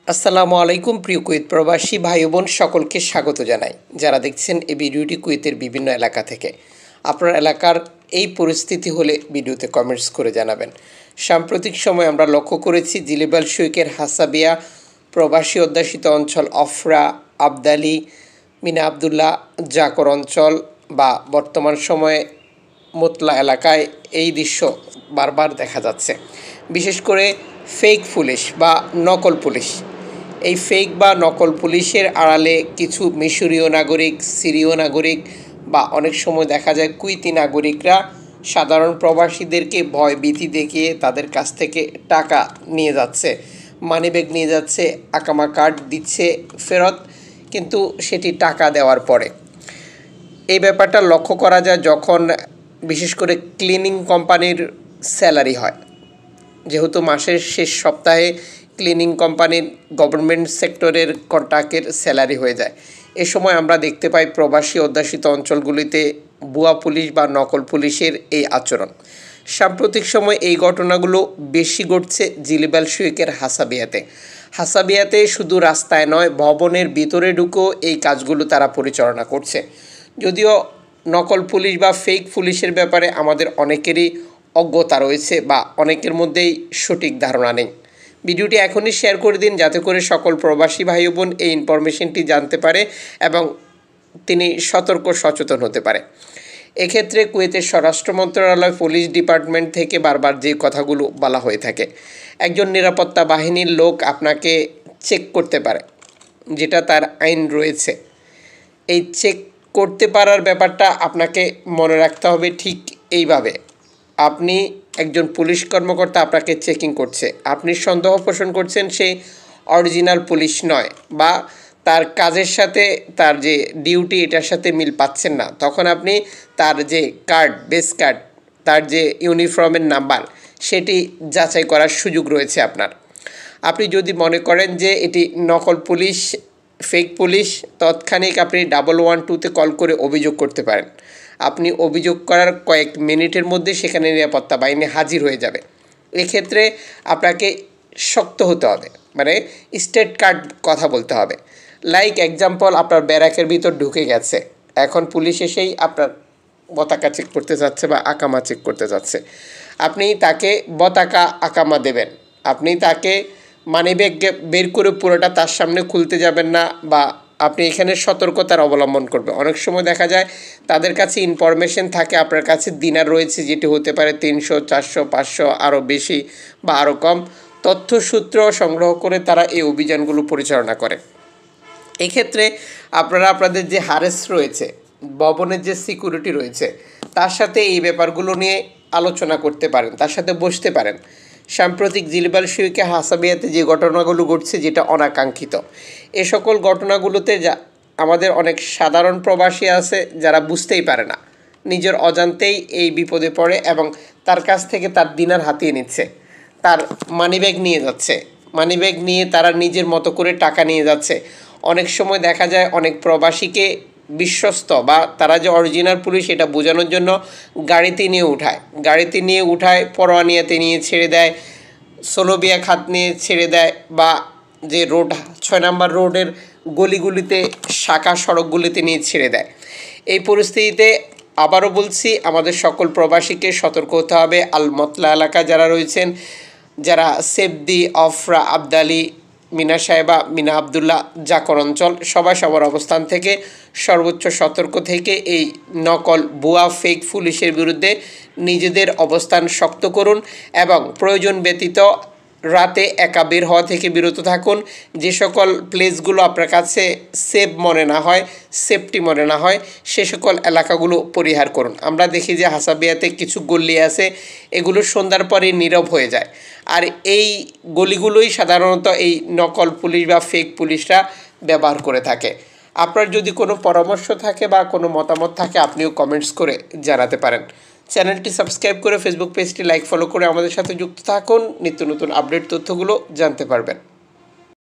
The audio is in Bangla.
আসসালামু আলাইকুম প্রিয় কুয়েত প্রবাসী ভাই বোন সকলকে স্বাগত জানাই। যারা দেখছেন এই ভিডিওটি কুয়েতের বিভিন্ন এলাকা থেকে, আপনার এলাকার এই পরিস্থিতি হলে ভিডিওতে কমেন্টস করে জানাবেন। সাম্প্রতিক সময় আমরা লক্ষ্য করেছি জিলেবাল শুইকের হাসাবিয়া প্রবাসী অধ্যাসিত অঞ্চল অফরা, আবদালি, মিনা আবদুল্লাহ জাকর অঞ্চল বা বর্তমান সময়ে মোতলা এলাকায় এই দৃশ্য বারবার দেখা যাচ্ছে। বিশেষ করে ফেক পুলিশ বা নকল পুলিশ। এই ফেক বা নকল পুলিশের আড়ালে কিছু মিশরীয় নাগরিক, সিরীয় নাগরিক বা অনেক সময় দেখা যায় কুয়েতি নাগরিকরা সাধারণ প্রবাসীদেরকে ভয় ভীতি দেখিয়ে তাদের কাছ থেকে টাকা নিয়ে যাচ্ছে, মানিব্যাগ নিয়ে যাচ্ছে, আকামা কার্ড দিচ্ছে ফেরত, কিন্তু সেটি টাকা দেওয়ার পরে। এই ব্যাপারটা লক্ষ্য করা যায় যখন বিশেষ করে ক্লিনিং কোম্পানির স্যালারি হয়। যেহেতু মাসের শেষ সপ্তাহে ক্লিনিং কোম্পানির গভর্নমেন্ট সেক্টরের কন্ট্রাক্টের স্যালারি হয়ে যায়, এ সময় আমরা দেখতে পাই প্রবাসী অধ্যাসিত অঞ্চলগুলিতে ভুয়া পুলিশ বা নকল পুলিশের এই আচরণ। সাম্প্রতিক সময় এই ঘটনাগুলো বেশি ঘটছে জিলেবাল শুইকের হাসাবিয়াতে শুধু রাস্তায় নয়, ভবনের ভিতরে ঢুকেও এই কাজগুলো তারা পরিচালনা করছে। যদিও নকল পুলিশ বা ফেক পুলিশের ব্যাপারে আমাদের অনেকেরই অজ্ঞতা রয়েছে বা অনেকের মধ্যেই সঠিক ধারণা নেই। ভিডিওটি এখনই শেয়ার করে দিন যাতে করে সকল প্রবাসী ভাই বোন এই ইনফরমেশনটি জানতে পারে এবং তিনি সতর্ক সচেতন হতে পারে। এক্ষেত্রে কুয়েতের স্বরাষ্ট্র মন্ত্রণালয়, পুলিশ ডিপার্টমেন্ট থেকে বারবার যে কথাগুলো বলা হয়ে থাকে, একজন নিরাপত্তা বাহিনীর লোক আপনাকে চেক করতে পারে, যেটা তার আইন রয়েছে। এই চেক করতে পারার ব্যাপারটা আপনাকে মনে রাখতে হবে ঠিক এইভাবে। আপনি একজন পুলিশ কর্মকর্তা, আপনাকে চেকিং করছে, আপনি সন্দেহ পোষণ করছেন সে অরিজিনাল পুলিশ নয় বা তার কাজের সাথে তার যে ডিউটি এটার সাথে মিল পাচ্ছেন না, তখন আপনি তার যে কার্ড, বেস কার্ড, তার যে ইউনিফর্মের নাম্বার, সেটি যাচাই করার সুযোগ রয়েছে আপনার। আপনি যদি মনে করেন যে এটি নকল পুলিশ, ফেক পুলিশ, তৎক্ষণিক আপনি 112-তে কল করে অভিযোগ করতে পারেন। আপনি অভিযোগ করার কয়েক মিনিটের মধ্যে সেখানে নিরাপত্তা বাহিনী হাজির হয়ে যাবে। এক্ষেত্রে আপনাকে শক্ত হতে হবে, মানে স্টেট কার্ড কথা বলতে হবে। লাইক এক্সাম্পল, আপনার ব্যারাকের ভিতর ঢুকে গেছে, এখন পুলিশ এসেই আপনার পতাকা চেক করতে যাচ্ছে বা আকামা চেক করতে যাচ্ছে। আপনি তাকে পতাকা আকামা দেবেন, আপনি তাকে মানিব্যাগ বের করে পুরোটা তার সামনে খুলতে যাবেন না, বা আপনি এখানে সতর্কতার অবলম্বন করবেন। অনেক সময় দেখা যায় তাদের কাছে ইনফরমেশন থাকে আপনার কাছে দিনার রয়েছে, যেটি হতে পারে 300, 400, 500, আরও বেশি বা আরও কম। তথ্যসূত্র সংগ্রহ করে তারা এই অভিযানগুলো পরিচালনা করে। এক্ষেত্রে আপনারা আপনাদের যে হারেস রয়েছে, ভবনের যে সিকিউরিটি রয়েছে, তার সাথে এই ব্যাপারগুলো নিয়ে আলোচনা করতে পারেন, তার সাথে বসতে পারেন। সাম্প্রতিক জিলেবাল শুইকে হাসাবিয়াতে যে ঘটনাগুলো ঘটছে, যেটা অনাকাঙ্ক্ষিত, এ সকল ঘটনাগুলোতে আমাদের অনেক সাধারণ প্রবাসী আছে যারা বুঝতেই পারে না, নিজের অজান্তেই এই বিপদে পড়ে এবং তার কাছ থেকে তার দিনার হাতিয়ে নিচ্ছে, তার মানিব্যাগ নিয়ে যাচ্ছে, মানিব্যাগ নিয়ে তারা নিজের মতো করে টাকা নিয়ে যাচ্ছে। অনেক সময় দেখা যায় অনেক প্রবাসীকে বিশ্বস্ত বা তারা যে অরিজিনাল পুলিশ এটা বোঝানোর জন্য গাড়িতে নিয়ে উঠায়, পরোয়ানিয়াতে নিয়ে ছেড়ে দেয়, সোলোবিয়া খাত নিয়ে ছেড়ে দেয়, বা যে রোড 6 নম্বর রোডের গলিগুলিতে, শাখা সড়কগুলিতে নিয়ে ছেড়ে দেয়। এই পরিস্থিতিতে আবারও বলছি, আমাদের সকল প্রবাসীকে সতর্ক হতে হবে। আল মতলা এলাকা যারা রয়েছেন, যারা সেফদি, অফরা, আবদালি, মিনা সাহেবা, মিনা আবদুল্লাহ জাকর অঞ্চল, সবাই সবার অবস্থান থেকে সর্বোচ্চ সতর্ক থেকে এই নকল ভুয়া ফেক পুলিশের বিরুদ্ধে নিজেদের অবস্থান শক্ত করুন এবং প্রয়োজন ব্যতীত রাতে একা বের হওয়া থেকে বিরত থাকুন। যে সকল প্লেসগুলো আপনার কাছে সেফ মনে না হয়, সেফটি মনে না হয়, সে সকল এলাকাগুলো পরিহার করুন। আমরা দেখি যে হাসাবিয়াতে কিছু গলি আছে, এগুলো সন্ধ্যার পরে নীরব হয়ে যায়, আর এই গলিগুলোই সাধারণত এই নকল পুলিশ বা ফেক পুলিশরা ব্যবহার করে থাকে। আপনার যদি কোনো পরামর্শ থাকে বা কোনো মতামত থাকে, আপনিও কমেন্টস করে জানাতে পারেন। চ্যানেলটি সাবস্ক্রাইব করে ফেসবুক পেজটি লাইক, ফলো করে আমাদের সাথে যুক্ত থাকুন, নিত্য নতুন আপডেট তথ্যগুলো জানতে পারবেন।